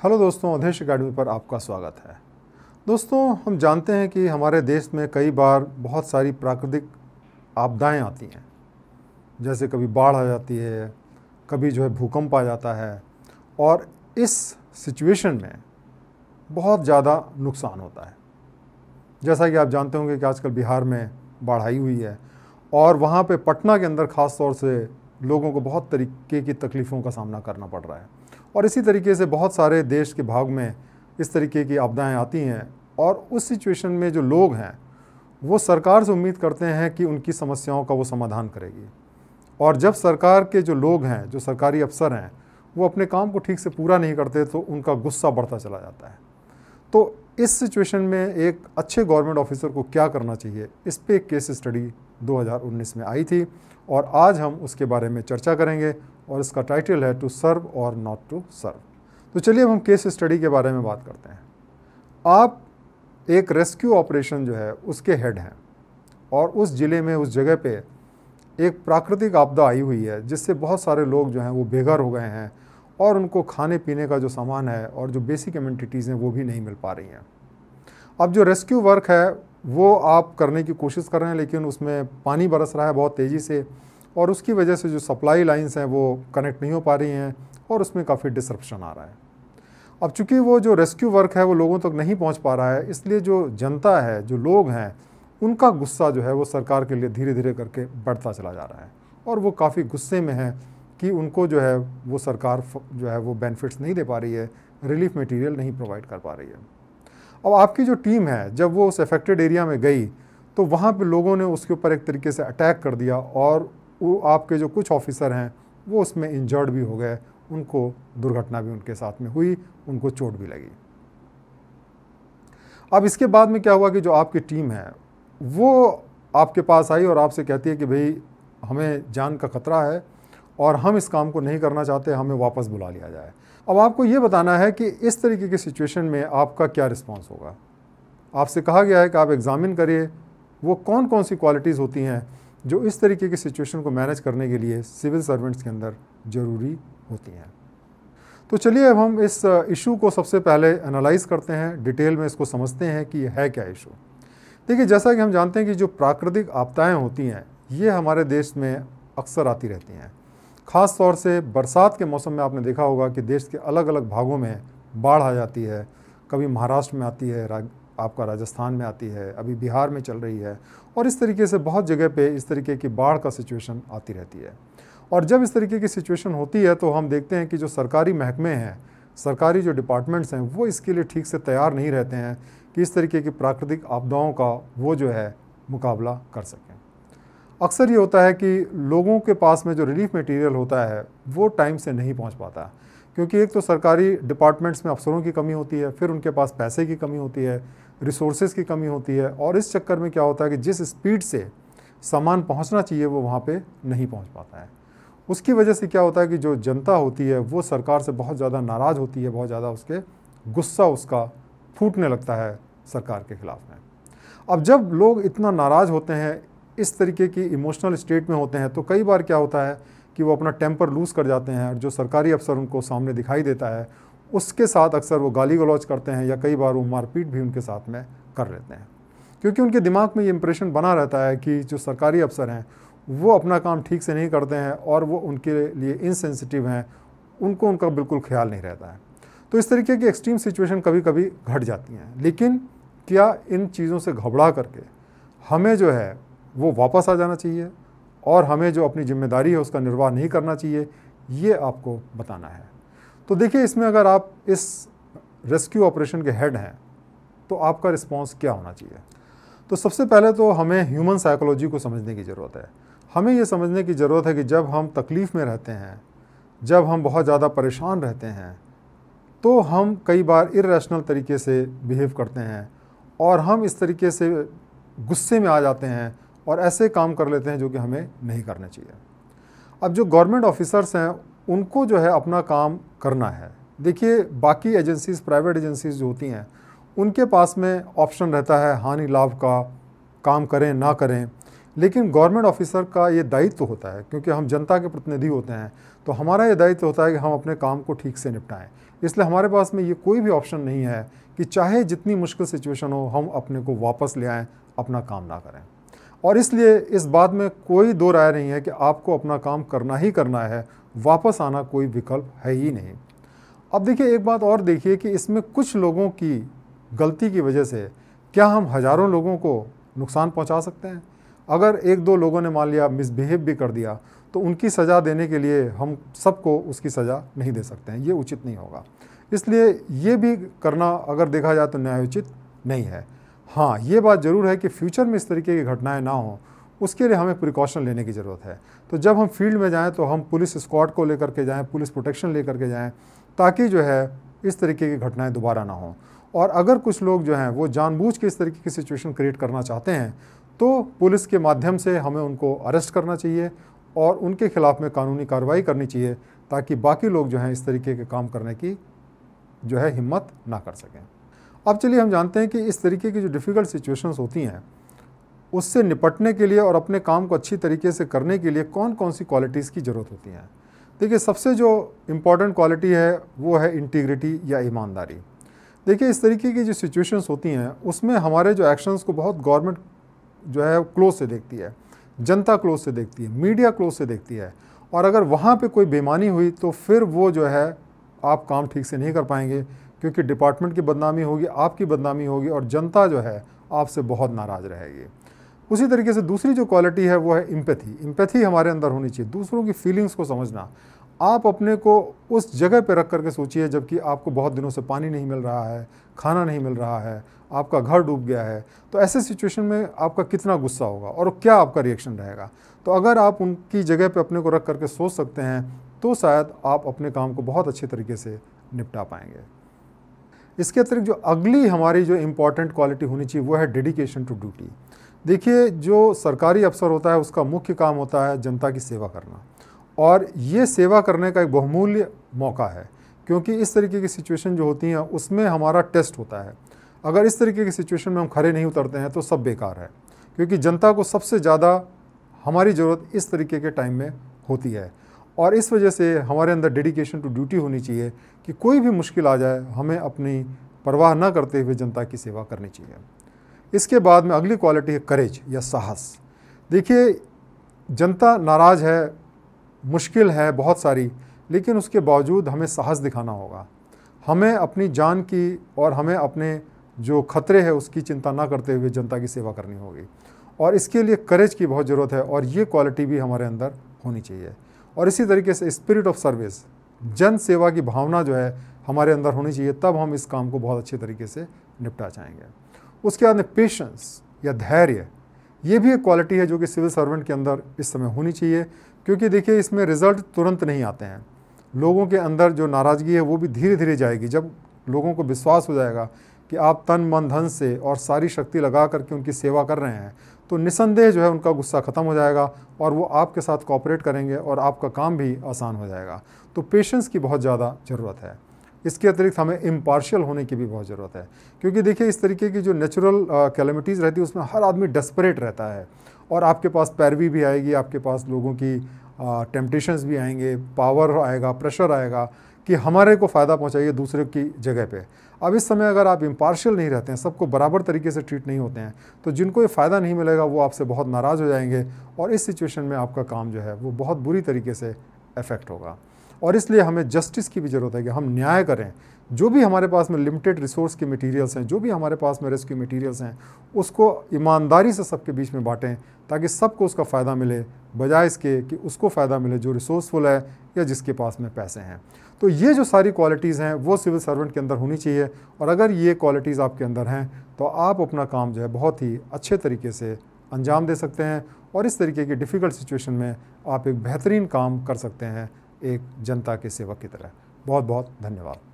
Hello दोस्तों, Awadhesh academy पर आपका स्वागत है। दोस्तों, हम जानते हैं कि हमारे देश में कई बार बहुत सारी प्राकृतिक आपदाएं आती हैं। जैसे कभी बाढ़ आ जाती है, कभी भूकंप आ जाता है और इस सिचुएशन में बहुत ज़्यादा नुकसान होता है। जैसा कि आप जानते होंगे कि आजकल बिहार में बाढ़ आई हुई है और वहाँ पे पटना के अंदर ख़ास तौर से लोगों को बहुत तरीके की तकलीफ़ों का सामना करना पड़ रहा है। और इसी तरीके से बहुत सारे देश के भाग में इस तरीके की आपदाएं आती हैं और उस सिचुएशन में जो लोग हैं वो सरकार से उम्मीद करते हैं कि उनकी समस्याओं का वो समाधान करेगी। और जब सरकार के जो लोग हैं, जो सरकारी अफसर हैं, वो अपने काम को ठीक से पूरा नहीं करते तो उनका गुस्सा बढ़ता चला जाता है। तो इस सिचुएशन में एक अच्छे गवर्नमेंट ऑफिसर को क्या करना चाहिए, इस पे एक केस स्टडी 2019 में आई थी और आज हम उसके बारे में चर्चा करेंगे और इसका टाइटल है टू सर्व और नॉट टू सर्व। तो चलिए अब हम केस स्टडी के बारे में बात करते हैं। आप एक रेस्क्यू ऑपरेशन जो है उसके हेड हैं और उस ज़िले में, उस जगह पे एक प्राकृतिक आपदा आई हुई है जिससे बहुत सारे लोग जो हैं वो बेघर हो गए हैं और उनको खाने पीने का जो सामान है और जो बेसिक एमिनिटीज़ हैं वो भी नहीं मिल पा रही हैं। अब जो रेस्क्यू वर्क है वो आप करने की कोशिश कर रहे हैं, लेकिन उसमें पानी बरस रहा है बहुत तेज़ी से और उसकी वजह से जो सप्लाई लाइंस हैं वो कनेक्ट नहीं हो पा रही हैं और उसमें काफ़ी डिसरप्शन आ रहा है। अब चूँकि वो जो रेस्क्यू वर्क है वो लोगों तक नहीं पहुंच पा रहा है, इसलिए जो जनता है, जो लोग हैं, उनका गुस्सा जो है वो सरकार के लिए धीरे धीरे करके बढ़ता चला जा रहा है और वो काफ़ी गुस्से में है कि उनको जो है वो सरकार जो है वो बेनिफिट्स नहीं दे पा रही है, रिलीफ मटेरियल नहीं प्रोवाइड कर पा रही है। अब आपकी जो टीम है जब वो उस अफेक्टेड एरिया में गई तो वहाँ पे लोगों ने उसके ऊपर एक तरीके से अटैक कर दिया और वो आपके जो कुछ ऑफिसर हैं वो उसमें इंजर्ड भी हो गए, उनको दुर्घटना भी उनके साथ में हुई, उनको चोट भी लगी। अब इसके बाद में क्या हुआ कि जो आपकी टीम है वो आपके पास आई और आपसे कहती है कि भाई हमें जान का खतरा है और हम इस काम को नहीं करना चाहते, हमें वापस बुला लिया जाए। अब आपको ये बताना है कि इस तरीके की सिचुएशन में आपका क्या रिस्पांस होगा। आपसे कहा गया है कि आप एग्जामिन करिए वो कौन कौन सी क्वालिटीज़ होती हैं जो इस तरीके की सिचुएशन को मैनेज करने के लिए सिविल सर्वेंट्स के अंदर ज़रूरी होती हैं। तो चलिए अब हम इस इशू को सबसे पहले एनालाइज करते हैं, डिटेल में इसको समझते हैं कि ये है क्या इशू। देखिए, जैसा कि हम जानते हैं कि जो प्राकृतिक आपदाएँ होती हैं ये हमारे देश में अक्सर आती रहती हैं। ख़ास तौर से बरसात के मौसम में आपने देखा होगा कि देश के अलग अलग भागों में बाढ़ आ जाती है। कभी महाराष्ट्र में आती है, आपका राजस्थान में आती है, अभी बिहार में चल रही है और इस तरीके से बहुत जगह पे इस तरीके की बाढ़ का सिचुएशन आती रहती है। और जब इस तरीके की सिचुएशन होती है तो हम देखते हैं कि जो सरकारी महकमे हैं, सरकारी जो डिपार्टमेंट्स हैं वो इसके लिए ठीक से तैयार नहीं रहते हैं कि इस तरीके की प्राकृतिक आपदाओं का वो जो है मुकाबला कर सकें। अक्सर ये होता है कि लोगों के पास में जो रिलीफ मटेरियल होता है वो टाइम से नहीं पहुंच पाता, क्योंकि एक तो सरकारी डिपार्टमेंट्स में अफसरों की कमी होती है, फिर उनके पास पैसे की कमी होती है, रिसोर्सेज की कमी होती है और इस चक्कर में क्या होता है कि जिस स्पीड से सामान पहुंचना चाहिए वो वहाँ पे नहीं पहुंच पाता है। उसकी वजह से क्या होता है कि जो जनता होती है वो सरकार से बहुत ज़्यादा नाराज़ होती है, बहुत ज़्यादा उसके गुस्सा उसका फूटने लगता है सरकार के ख़िलाफ़ में। अब जब लोग इतना नाराज़ होते हैं, इस तरीके की इमोशनल स्टेट में होते हैं, तो कई बार क्या होता है कि वो अपना टेम्पर लूज़ कर जाते हैं और जो सरकारी अफसर उनको सामने दिखाई देता है उसके साथ अक्सर वो गाली गलौज करते हैं या कई बार वो मारपीट भी उनके साथ में कर लेते हैं, क्योंकि उनके दिमाग में ये इंप्रेशन बना रहता है कि जो सरकारी अफसर हैं वो अपना काम ठीक से नहीं करते हैं और वो उनके लिए इनसेंसिटिव हैं, उनको उनका बिल्कुल ख्याल नहीं रहता है। तो इस तरीके की एक्सट्रीम सिचुएशन कभी कभी घट जाती हैं, लेकिन क्या इन चीज़ों से घबरा करके हमें जो है वो वापस आ जाना चाहिए और हमें जो अपनी जिम्मेदारी है उसका निर्वाह नहीं करना चाहिए, ये आपको बताना है। तो देखिए, इसमें अगर आप इस रेस्क्यू ऑपरेशन के हेड हैं तो आपका रिस्पांस क्या होना चाहिए। तो सबसे पहले तो हमें ह्यूमन साइकोलॉजी को समझने की ज़रूरत है। हमें ये समझने की ज़रूरत है कि जब हम तकलीफ़ में रहते हैं, जब हम बहुत ज़्यादा परेशान रहते हैं, तो हम कई बार इर्रेशनल तरीके से बिहेव करते हैं और हम इस तरीके से गुस्से में आ जाते हैं और ऐसे काम कर लेते हैं जो कि हमें नहीं करने चाहिए। अब जो गवर्नमेंट ऑफिसर्स हैं उनको जो है अपना काम करना है। देखिए, बाकी एजेंसीज़, प्राइवेट एजेंसीज़ जो होती हैं उनके पास में ऑप्शन रहता है हानि लाभ का, काम करें ना करें, लेकिन गवर्नमेंट ऑफिसर का ये दायित्व होता है, क्योंकि हम जनता के प्रतिनिधि होते हैं, तो हमारा ये दायित्व होता है कि हम अपने काम को ठीक से निपटाएं। इसलिए हमारे पास में ये कोई भी ऑप्शन नहीं है कि चाहे जितनी मुश्किल सिचुएशन हो हम अपने को वापस ले आएँ, अपना काम ना करें। और इसलिए इस बात में कोई दो राय नहीं है कि आपको अपना काम करना ही करना है, वापस आना कोई विकल्प है ही नहीं। अब देखिए एक बात और देखिए कि इसमें कुछ लोगों की गलती की वजह से क्या हम हज़ारों लोगों को नुकसान पहुंचा सकते हैं? अगर एक दो लोगों ने मान लिया मिसबिहेव भी कर दिया तो उनकी सज़ा देने के लिए हम सबको उसकी सज़ा नहीं दे सकते हैं, ये उचित नहीं होगा। इसलिए ये भी करना अगर देखा जाए तो न्यायोचित नहीं है। हाँ, ये बात ज़रूर है कि फ्यूचर में इस तरीके की घटनाएं ना हों, उसके लिए हमें प्रिकॉशन लेने की ज़रूरत है। तो जब हम फील्ड में जाएं तो हम पुलिस स्क्वाड को लेकर के जाएं, पुलिस प्रोटेक्शन लेकर के जाएं, ताकि जो है इस तरीके की घटनाएं दोबारा ना हों। और अगर कुछ लोग जो हैं वो जानबूझ के इस तरीके की सिचुएशन क्रिएट करना चाहते हैं तो पुलिस के माध्यम से हमें उनको अरेस्ट करना चाहिए और उनके खिलाफ में कानूनी कार्रवाई करनी चाहिए, ताकि बाकी लोग जो हैं इस तरीके के काम करने की जो है हिम्मत ना कर सकें। अब चलिए हम जानते हैं कि इस तरीके की जो डिफ़िकल्ट सिचुएशंस होती हैं उससे निपटने के लिए और अपने काम को अच्छी तरीके से करने के लिए कौन कौन सी क्वालिटीज़ की ज़रूरत होती हैं। देखिए सबसे जो इम्पॉर्टेंट क्वालिटी है वो है इंटीग्रिटी या ईमानदारी। देखिए इस तरीके की जो सिचुएशंस होती हैं उसमें हमारे जो एक्शंस को बहुत गवर्नमेंट जो है क्लोज से देखती है, जनता क्लोज से देखती है, मीडिया क्लोज से देखती है, और अगर वहाँ पे कोई बेईमानी हुई तो फिर वो जो है आप काम ठीक से नहीं कर पाएंगे, क्योंकि डिपार्टमेंट की बदनामी होगी, आपकी बदनामी होगी और जनता जो है आपसे बहुत नाराज़ रहेगी। उसी तरीके से दूसरी जो क्वालिटी है वो है एम्पैथी। एम्पैथी हमारे अंदर होनी चाहिए, दूसरों की फीलिंग्स को समझना। आप अपने को उस जगह पे रख करके सोचिए जबकि आपको बहुत दिनों से पानी नहीं मिल रहा है, खाना नहीं मिल रहा है, आपका घर डूब गया है, तो ऐसे सिचुएशन में आपका कितना गुस्सा होगा और क्या आपका रिएक्शन रहेगा। तो अगर आप उनकी जगह पे अपने को रख करके सोच सकते हैं तो शायद आप अपने काम को बहुत अच्छे तरीके से निपटा पाएंगे। इसके अतिरिक्त जो अगली हमारी जो इम्पॉर्टेंट क्वालिटी होनी चाहिए वो है डेडिकेशन टू ड्यूटी। देखिए जो सरकारी अफसर होता है उसका मुख्य काम होता है जनता की सेवा करना, और ये सेवा करने का एक बहुमूल्य मौका है, क्योंकि इस तरीके की सिचुएशन जो होती हैं उसमें हमारा टेस्ट होता है। अगर इस तरीके की सिचुएशन में हम खड़े नहीं उतरते हैं तो सब बेकार है, क्योंकि जनता को सबसे ज़्यादा हमारी ज़रूरत इस तरीके के टाइम में होती है। और इस वजह से हमारे अंदर डेडिकेशन टू ड्यूटी होनी चाहिए कि कोई भी मुश्किल आ जाए हमें अपनी परवाह न करते हुए जनता की सेवा करनी चाहिए। इसके बाद में अगली क्वालिटी है करेज या साहस। देखिए जनता नाराज़ है, मुश्किल है बहुत सारी, लेकिन उसके बावजूद हमें साहस दिखाना होगा। हमें अपनी जान की और हमें अपने जो खतरे हैं उसकी चिंता ना करते हुए जनता की सेवा करनी होगी, और इसके लिए करेज की बहुत ज़रूरत है, और ये क्वालिटी भी हमारे अंदर होनी चाहिए। और इसी तरीके से स्पिरिट ऑफ सर्विस, जन सेवा की भावना जो है हमारे अंदर होनी चाहिए, तब हम इस काम को बहुत अच्छे तरीके से निपटा जाएंगे। उसके बाद में पेशेंस या धैर्य, ये भी एक क्वालिटी है जो कि सिविल सर्वेंट के अंदर इस समय होनी चाहिए, क्योंकि देखिए इसमें रिज़ल्ट तुरंत नहीं आते हैं। लोगों के अंदर जो नाराज़गी है वो भी धीरे धीरे जाएगी। जब लोगों को विश्वास हो जाएगा कि आप तन मन धन से और सारी शक्ति लगा करके उनकी सेवा कर रहे हैं, तो निसंदेह जो है उनका गुस्सा ख़त्म हो जाएगा और वो आपके साथ कोऑपरेट करेंगे और आपका काम भी आसान हो जाएगा। तो पेशेंस की बहुत ज़्यादा ज़रूरत है। इसके अतिरिक्त हमें इम्पार्शियल होने की भी बहुत ज़रूरत है, क्योंकि देखिए इस तरीके की जो नेचुरल कैलेमिटीज़ रहती है उसमें हर आदमी डेस्परेट रहता है, और आपके पास पैरवी भी आएगी, आपके पास लोगों की टेम्पटेशंस भी आएंगे, पावर आएगा, प्रेशर आएगा कि हमारे को फ़ायदा पहुंचाइए दूसरे की जगह पे। अब इस समय अगर आप इम्पार्शियल नहीं रहते हैं, सबको बराबर तरीके से ट्रीट नहीं होते हैं, तो जिनको ये फ़ायदा नहीं मिलेगा वो आपसे बहुत नाराज़ हो जाएंगे, और इस सिचुएशन में आपका काम जो है वो बहुत बुरी तरीके से अफेक्ट होगा। और इसलिए हमें जस्टिस की भी ज़रूरत है कि हम न्याय करें। जो भी हमारे पास में लिमिटेड रिसोर्स के मटेरियल्स हैं, जो भी हमारे पास में रेस्क्यू मटेरियल्स हैं, उसको ईमानदारी से सबके बीच में बांटें, ताकि सबको उसका फ़ायदा मिले, बजाय इसके कि उसको फ़ायदा मिले जो रिसोर्सफुल है या जिसके पास में पैसे हैं। तो ये जो सारी क्वालिटीज़ हैं वो सिविल सर्वेंट के अंदर होनी चाहिए, और अगर ये क्वालिटीज़ आपके अंदर हैं तो आप अपना काम जो है बहुत ही अच्छे तरीके से अंजाम दे सकते हैं, और इस तरीके की डिफ़िकल्ट सिचुएशन में आप एक बेहतरीन काम कर सकते हैं एक जनता के सेवक की तरह। बहुत बहुत धन्यवाद।